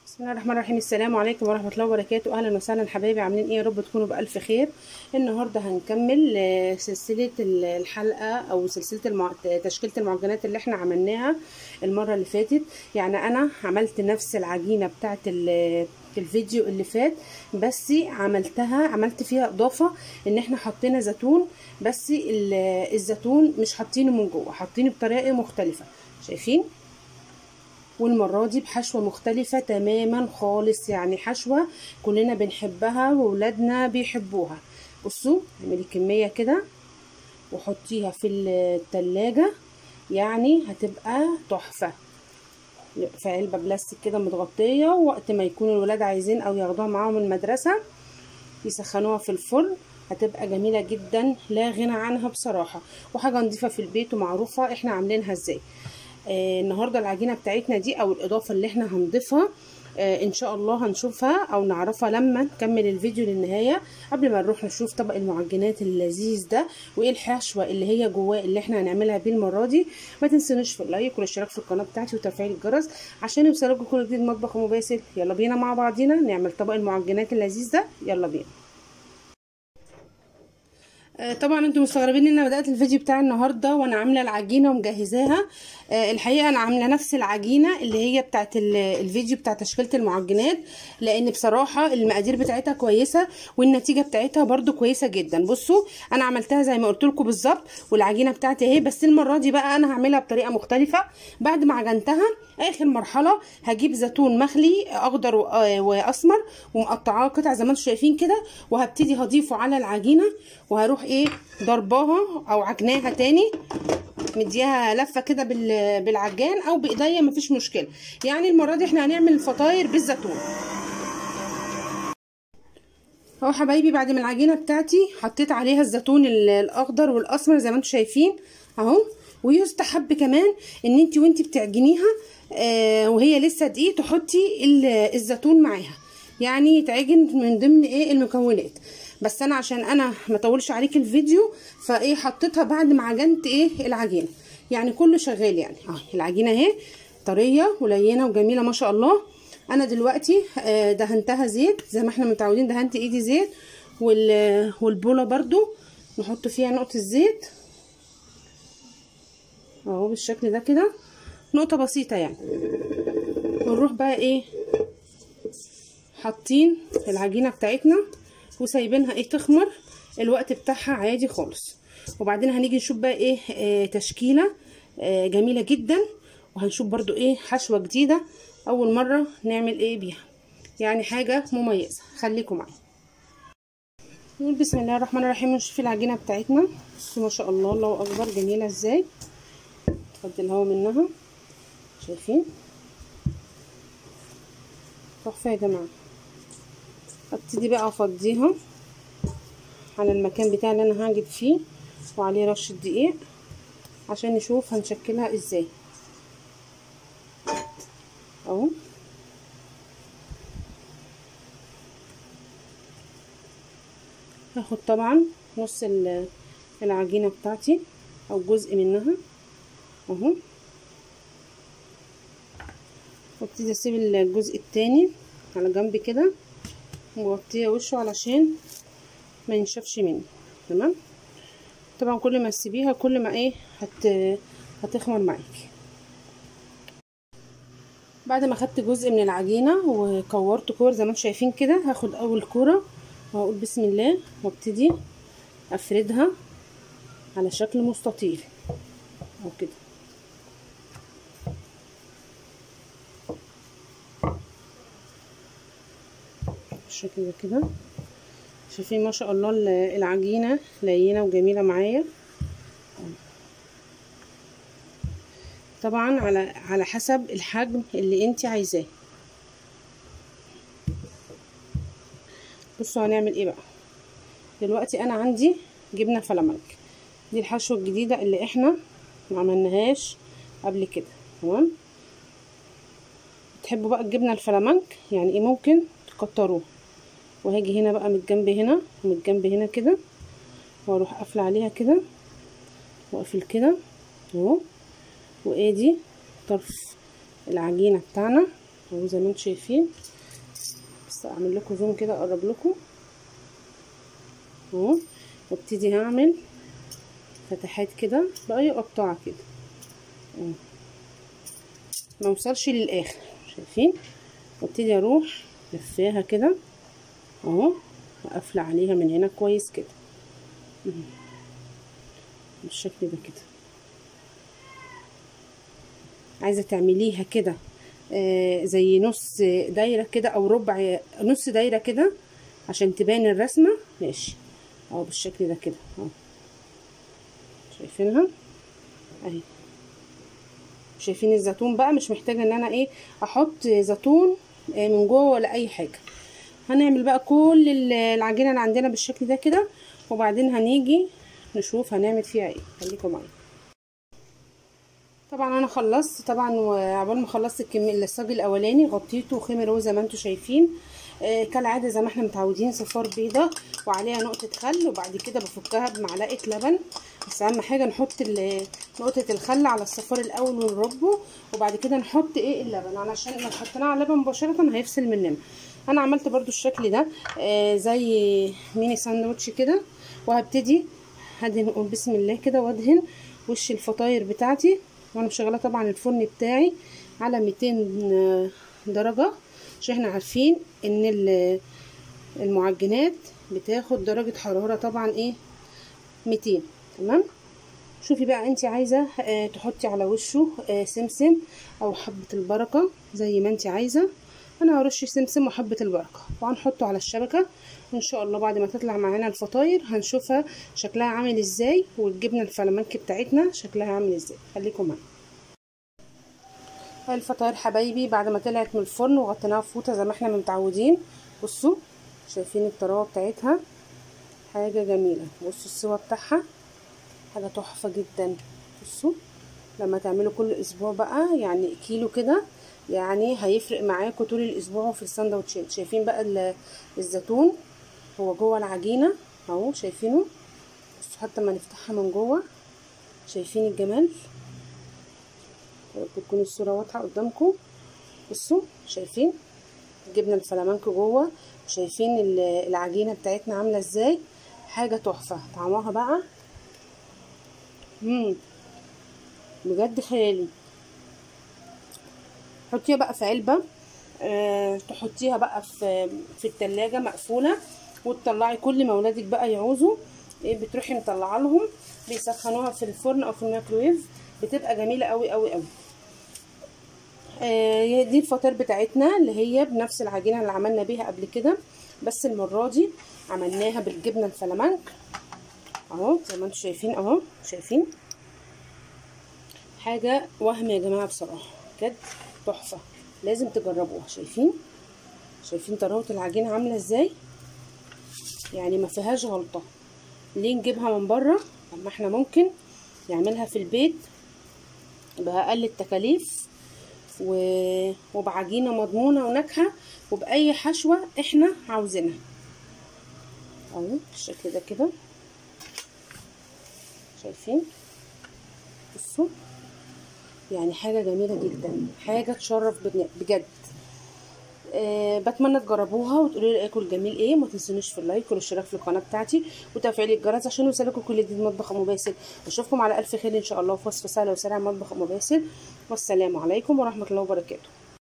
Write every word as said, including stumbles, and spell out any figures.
بسم الله الرحمن الرحيم. السلام عليكم ورحمه الله وبركاته. اهلا وسهلا حبايبي، عاملين ايه؟ يا رب تكونوا بالف خير. النهارده هنكمل سلسله الحلقه او سلسله المع... تشكيله المعجنات اللي احنا عملناها المره اللي فاتت. يعني انا عملت نفس العجينه بتاعه الفيديو اللي فات، بس عملتها عملت فيها اضافه ان احنا حطينا زيتون، بس الزيتون مش حاطينه من جوه، حاطينه بطريقه مختلفه، شايفين؟ والمرة دي بحشوة مختلفة تماما خالص، يعني حشوة كلنا بنحبها وولادنا بيحبوها. بصوا، اعملي كمية كده وحطيها في التلاجة، يعني هتبقى تحفة في علبة بلاستيك كده متغطية، وقت ما يكون الولاد عايزين او ياخدوها معاهم المدرسة يسخنوها في الفرن هتبقى جميلة جدا، لا غنى عنها بصراحة، وحاجة نضيفة في البيت ومعروفة احنا عاملينها ازاي. آه النهارده العجينه بتاعتنا دي او الاضافه اللي احنا هنضيفها آه ان شاء الله هنشوفها او نعرفها لما نكمل الفيديو للنهايه. قبل ما نروح نشوف طبق المعجنات اللذيذ ده وايه الحشوه اللي هي جواه اللي احنا هنعملها بيه المره دي، ما تنسونوش في اللايك والاشتراك في القناه بتاعتي وتفعيل الجرس عشان يوصلكم كل جديد مطبخ ومباسل. يلا بينا مع بعضينا نعمل طبق المعجنات اللذيذ ده، يلا بينا. طبعا انتوا مستغربين ان انا بدات الفيديو بتاع النهارده وانا عامله العجينه ومجهزاها. الحقيقه انا عامله نفس العجينه اللي هي بتاعه الفيديو بتاع تشكيله المعجنات، لان بصراحه المقادير بتاعتها كويسه والنتيجه بتاعتها برده كويسه جدا. بصوا انا عملتها زي ما قلت لكم بالظبط، والعجينه بتاعتي اهي، بس المره دي بقى انا هعملها بطريقه مختلفه. بعد ما عجنتها اخر مرحله هجيب زيتون مخلي اخضر واسمر ومقطعاه قطع زي ما انتم شايفين كده، وهبتدي هضيفه على العجينه وهروح ايه ضرباها او عجناها تاني، مديها لفه كده بالعجان او بايديا مفيش مشكله. يعني المره دي احنا هنعمل الفطاير بالزيتون اهو حبايبي. بعد ما العجينه بتاعتي حطيت عليها الزيتون الاخضر والاسمر زي ما انتم شايفين اهو، ويستحب كمان ان انت وانت بتعجنيها آه وهي لسه دقيق تحطي الزيتون معاها، يعني يتعجن من ضمن ايه المكونات. بس انا عشان انا ما اطولش عليك الفيديو فايه حطيتها بعد ما عجنت ايه العجينه، يعني كله شغال. يعني اه العجينه اهي طريه ولينه وجميله ما شاء الله. انا دلوقتي آه دهنتها زيت زي ما احنا متعودين، دهنت ايدي زيت، والبوله برضو نحط فيها نقطه زيت اهو بالشكل ده كده، نقطه بسيطه يعني. ونروح بقى ايه حاطين العجينه بتاعتنا وسايبينها ايه تخمر الوقت بتاعها عادي خالص. وبعدين هنيجي نشوف بقى ايه آه تشكيله آه جميله جدا، وهنشوف برضو ايه حشوه جديده اول مره نعمل ايه بيها، يعني حاجه مميزه. خليكم معايا. نقول بسم الله الرحمن الرحيم ونشوف العجينه بتاعتنا. ما شاء الله الله اكبر، جميله ازاي، تفضي الهوا منها، شايفين؟ تحفه يا جماعه. ابتدي بقى افضيها على المكان بتاعي اللي انا هعجن فيه وعليه رشه دقيق عشان نشوف هنشكلها ازاي اهو. هاخد طبعا نص العجينه بتاعتي او جزء منها اهو، وابتدي اسيب الجزء التاني على جنب كده ومغطيه وشه علشان ما ينشفش مني. تمام. طبعا كل ما تسيبيها كل ما ايه هت هتخمر معاكي. بعد ما خدت جزء من العجينه وكورت كور زي ما انتم شايفين كده، هاخد اول كوره وهقول بسم الله وابتدي افردها على شكل مستطيل او كده بالشكل ده كده. شايفين ما شاء الله العجينه لينه وجميله معايا. طبعا على على حسب الحجم اللي انت عايزاه. بصوا هنعمل ايه بقى دلوقتي. انا عندي جبنه فلامنك، دي الحشوه الجديده اللي احنا ما عملناهاش قبل كده. تمام. تحبوا بقى الجبنه الفلامنك يعني ايه ممكن تكتروها. وهاجي هنا بقى من الجنب هنا ومن الجنب هنا كده، واروح قافله عليها كده واقفل كده اهو. وادي طرف العجينه بتاعنا اهو زي ما انتم شايفين. بس اعمل لكم زوم كده اقرب لكم اهو، وابتدي هعمل فتحات كده باي قطاعه كده اهو، ما اوصلش للاخر شايفين، وابتدي اروح لفاها كده اهو، وقافله عليها من هنا كويس كده بالشكل ده كده. عايزه تعمليها كده آه زي نص دايره كده او ربع نص دايره كده عشان تبان الرسمه ماشي اهو بالشكل ده كده اهو، شايفينها اهي. شايفين الزيتون بقى، مش محتاجه ان انا ايه احط زيتون آه من جوه ولا اي حاجه. هنعمل بقى كل العجينه اللي عندنا بالشكل ده كده، وبعدين هنيجي نشوف هنعمل فيها ايه. خليكم معايا. طبعا انا خلصت طبعا، وعقبال ما خلصت الكميه الصاج الاولاني غطيته خمر زي ما انتم شايفين. آه كالعاده زي ما احنا متعودين، صفار بيضه وعليها نقطه خل، وبعد كده بفكها بمعلقه لبن. بس اهم حاجه نحط نقطه الخل على الصفار الاول ونربه، وبعد كده نحط ايه اللبن، علشان لو حطيناه على اللبن مباشره هيفصل مننا. انا عملت برده الشكل ده آه زي ميني ساندوتش كده، وهبتدي هدهن بسم الله كده وادهن وش الفطاير بتاعتي. وانا مشغله طبعا الفرن بتاعي على ميتين درجه، عشان احنا عارفين ان المعجنات بتاخد درجه حراره طبعا ايه ميتين. تمام. شوفي بقى انت عايزه اه تحطي على وشه اه سمسم او حبه البركه زي ما انت عايزه. انا هرش سمسم وحبه البركه وهنحطه على الشبكه، وان شاء الله بعد ما تطلع معانا الفطاير هنشوفها شكلها عامل ازاي، والجبنه الفلامنك بتاعتنا شكلها عامل ازاي. خليكم معايا. الفطاير حبايبي بعد ما طلعت من الفرن وغطيناها فوطه زي ما احنا متعودين، بصوا شايفين الطراوه بتاعتها حاجه جميله. بصوا السوا بتاعها حاجه تحفه جدا. بصوا لما تعملوا كل اسبوع بقى يعني كيلو كده، يعني هيفرق معاكم طول الاسبوع في الساندوتشات. شايفين بقى الزيتون هو جوه العجينه اهو، شايفينه. بصوا حتى ما نفتحها من جوه شايفين الجمال. تكون الصوره واضحه قدامكم. بصوا شايفين الجبنه الفلامنك جوه، وشايفين العجينه بتاعتنا عامله ازاي، حاجه تحفه. طعمها بقى امم بجد خيالي. حطيها بقى في علبه أه تحطيها بقى في في التلاجة مقفوله، وتطلعي كل ما اولادك بقى يعوزوا ايه بتروحي مطلعه لهم، بيسخنوها في الفرن او في الميكرويف، بتبقى جميله قوي قوي قوي. آه دي الفطير بتاعتنا اللي هي بنفس العجينه اللي عملنا بيها قبل كده، بس المره دي عملناها بالجبنه الفلامنك اهو زي ما انتم شايفين اهو. شايفين حاجه وهم يا جماعه بصراحه، بجد تحفه، لازم تجربوها. شايفين شايفين طراوه العجينه عامله ازاي، يعني ما فيهاش غلطه. ليه نجيبها من بره لما احنا ممكن نعملها في البيت باقل التكاليف وبعجينه مضمونه وناجحه وباي حشوه احنا عاوزينها اهو بالشكل ده كده. شايفين بصوا يعني حاجه جميله جدا، حاجه تشرف بجد. أه بتمنى تجربوها وتقولوا لي رايكم الجميل ايه. ما تنسونيش في اللايك والاشتراك في القناه بتاعتي وتفعيل الجرس عشان يوصلكم كل جديد مطبخ ام باسل. اشوفكم على الف خير ان شاء الله في وصفه سهله وسريعه مطبخ ام باسل. والسلام عليكم ورحمه الله وبركاته.